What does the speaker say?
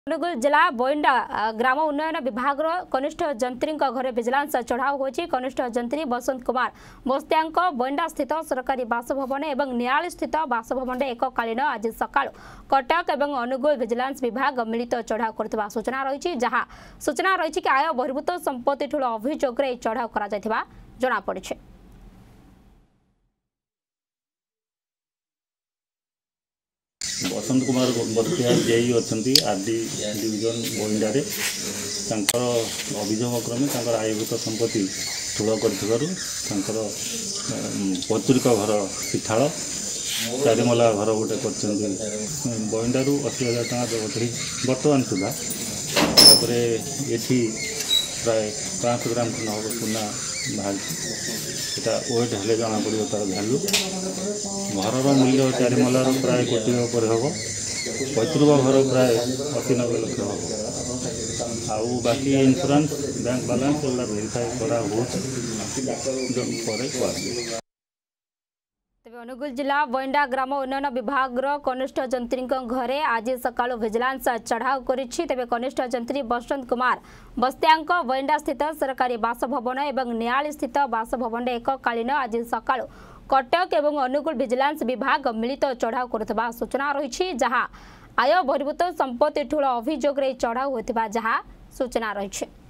अनुगुल जिला बोइंडा ग्राम उन्नयन विभाग कनिष्ठ जंत्री घरे विजिलेंस चढ़ाऊ होती। कनिष्ठ जंत्री बसंत कुमार बस्तिया बोइंडा स्थित सरकारी बासभवन और नियाली स्थित बासभवन एककालीन आज सका कटक और अनुगुल विजिलेंस विभाग मिलित चढ़ाऊ कर सूचना रही। जहाँ सूचना रही कि आय बहिर्भूत संपत्ति ठूल अभियोग चढ़ाऊ कर जमापड़ी। बसंत कुमार बस्तिया जेई अच्छा आरडी डिविजन बोइंडारे अभियोग क्रमे आयभूत संपत्ति ठूल कर पचुरिक घर पिठाड़ चारिमला घर गोटे कर बोइंडारू 80,000 टका जगत बर्तमान सुधा ये प्राय 500 ग्राम खंड हम सुना बाहर वेट हेल्ले जना पड़ो तार भैल्यू घर मूल्य चारिमलार प्राय कोटी पर हम पैतृक घर प्राय 80-90 लक्ष हम आउ बाकी इंश्योरेंस बैंक बालांस एगुला भेरीफाई करा तेज अनुगुल जिला बोइंडा ग्राम उन्नयन विभाग कनिष्ठ जंत्री घरे आज सका विजिलेंस चढ़ाऊ करे। कनिष्ठ जंत्री बसंत कुमार बस्तिया बोइंडा स्थित सरकारी बासभवन और नियाली स्थित बासभवन एककालीन आज सका कटक और अनुगुल विजिलेंस विभाग मिलित चढ़ाऊ कर सूचना रही। जहाँ आय बहिर्भूत संपत्ति ठूल अभियोग चढ़ाऊ होता जहाँ सूचना रही।